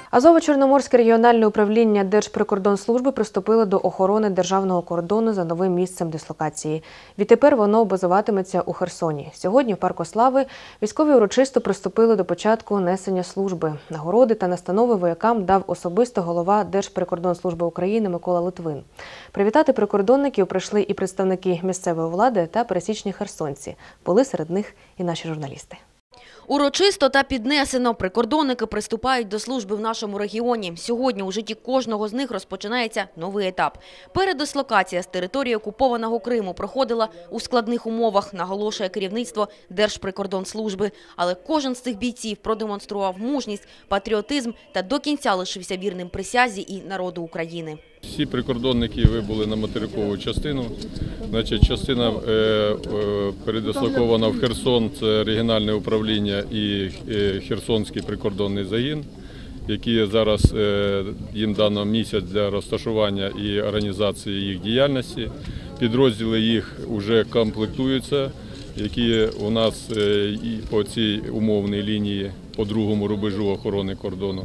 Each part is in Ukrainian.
Азово-Чорноморське регіональне управління Держприкордонслужби приступило до охорони державного кордону за новим місцем дислокації. Відтепер воно базуватиметься у Херсоні. Сьогодні в Парку Слави військові урочисто приступили до початку несення служби. Нагороди та настанови воякам дав особисто голова Держприкордонслужби України Микола Литвин. Привітати прикордонників прийшли і представники місцевої влади та пересічні херсонці. Були серед них і наші журналісти. Урочисто та піднесено прикордонники приступають до служби в нашому регіоні. Сьогодні у житті кожного з них розпочинається новий етап. Передислокація з території окупованого Криму проходила у складних умовах, наголошує керівництво Держприкордонслужби. Але кожен з цих бійців продемонстрував мужність, патріотизм та до кінця лишився вірним присязі і народу України. Всі прикордонники вибули на материкову частину. Частина передислокована в Херсон, це регіональне управління і Херсонський прикордонний загін, які зараз їм дано місяць для розташування і організації їх діяльності. Підрозділи їх вже комплектуються, які у нас по цій умовній лінії по другому рубежу охорони кордону.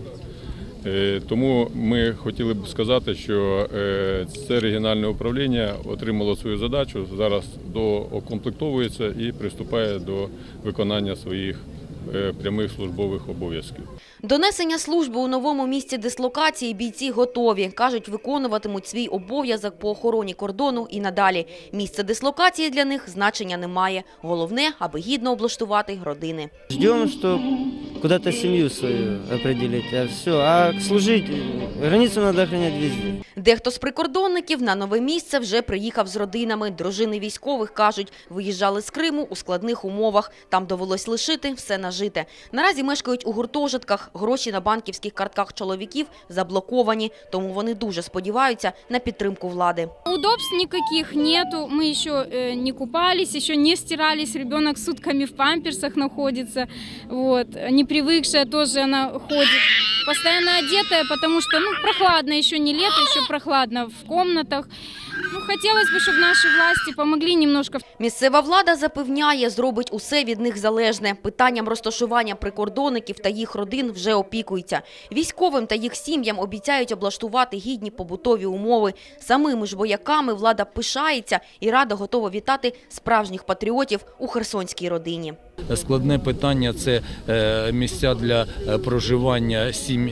Тому ми хотіли б сказати, що це регіональне управління отримало свою задачу, зараз доукомплектовується і приступає до виконання своїх прямих службових обов'язків. До несення служби у новому місці дислокації бійці готові. Кажуть, виконуватимуть свій обов'язок по охороні кордону і надалі. Місце дислокації для них значення не має. Головне, аби гідно облаштувати родини. Ждемо, що куди-то сім'ю свою определити, а все. А служити, границю треба охороняти везде. Дехто з прикордонників на нове місце вже приїхав з родинами. Дружини військових, кажуть, виїжджали з Криму у складних умовах. Там довелось лишити все нажите. Наразі мешкають у гуртожитках. Гроші на банківських картках чоловіків заблоковані, тому вони дуже сподіваються на підтримку влади. Удобств никаких нету, мы еще не купались, еще не стирались, ребенок сутками в памперсах находится, вот, не привыкшая тоже она ходит, постоянно одетая, потому что прохладно, еще не лето, еще прохладно в комнатах. Хотілося б, щоб наші власті допомогли немножко. Місцева влада запевняє, зробить усе від них залежне. Питанням розташування прикордонників та їх родин вже опікуються. Військовим та їх сім'ям обіцяють облаштувати гідні побутові умови. Самими ж вояками влада пишається і рада готова вітати справжніх патріотів у херсонській родині. Складне питання – це місця для проживання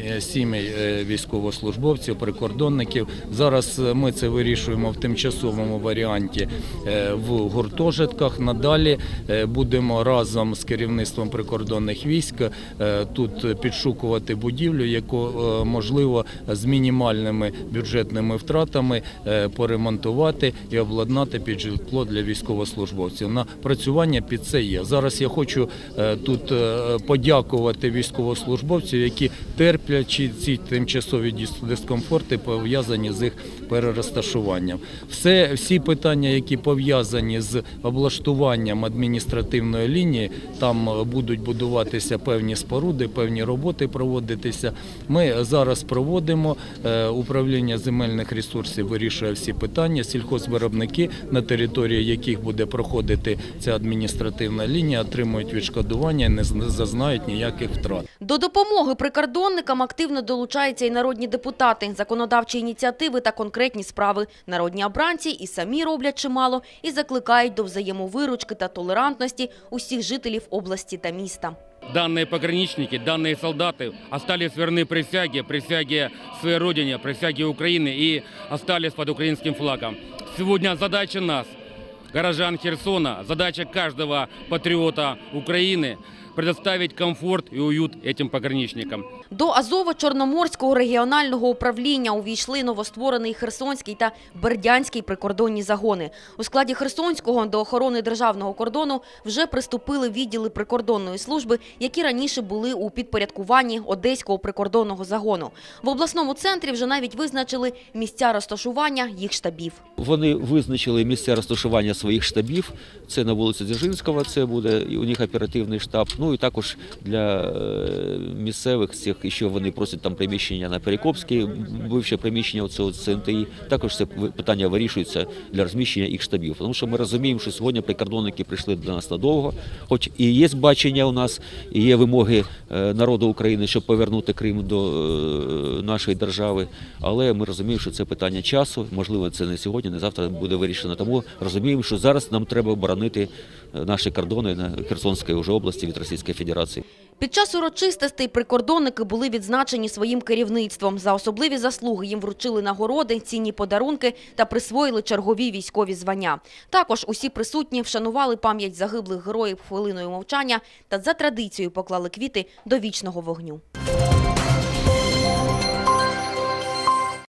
сімей військовослужбовців, прикордонників. Зараз ми це вирішуємо в тимчасовому варіанті в гуртожитках. Надалі будемо разом з керівництвом прикордонних військ тут підшукувати будівлю, яку можливо з мінімальними бюджетними втратами поремонтувати і обладнати під житло для військовослужбовців. Напрацювання під це є. Зараз я хочу тут подякувати військовослужбовців, які терплять ці тимчасові дискомфорти, пов'язані з їх перерозташуванням. Всі питання, які пов'язані з облаштуванням адміністративної лінії, там будуть будуватися певні споруди, певні роботи проводитися. Ми зараз проводимо, управління земельних ресурсів вирішує всі питання, сільхозвиробники, на території яких буде проходити ця адміністративна лінія, отримують відшкодування і не зазнають ніяких втрат. До допомоги прикордонникам активно долучаються і народні депутати, законодавчі ініціативи та конкретні справи. Народні обранці і самі роблять чимало і закликають до взаємовиручки та толерантності усіх жителів області та міста. Данные пограничники, данные солдаты остались верны присяге своей родине, присяге Украины и остались под украинским флагом. Сегодня задача нас, горожан Херсона, задача каждого патриота Украины – предоставить комфорт і уют этим пограничникам. До Азово-Чорноморського регіонального управління увійшли новостворений Херсонський та Бердянський прикордонні загони. У складі Херсонського до охорони державного кордону вже приступили відділи прикордонної служби, які раніше були у підпорядкуванні Одеського прикордонного загону. В обласному центрі вже навіть визначили місця розташування їх штабів. Вони визначили місця розташування своїх штабів. Це на вулиці Дзержинського, це буде у них оперативний штаб. Ну і також для місцевих, що вони просять там приміщення на Перекопській, бивше приміщення цього ЦНТІ, також це питання вирішується для розміщення їх штабів. Тому що ми розуміємо, що сьогодні прикордонники прийшли до нас надовго, хоч і є бачення у нас, і є вимоги народу України, щоб повернути Крим до нашої держави, але ми розуміємо, що це питання часу, можливо, це не сьогодні, не завтра буде вирішено. Тому розуміємо, що зараз нам треба оборонити наші кордони на Херсонській вже області від Російської Федерації. Під час урочистостей прикордонники були відзначені своїм керівництвом. За особливі заслуги їм вручили нагороди, цінні подарунки та присвоїли чергові військові звання. Також усі присутні вшанували пам'ять загиблих героїв хвилиною мовчання та за традицією поклали квіти до вічного вогню.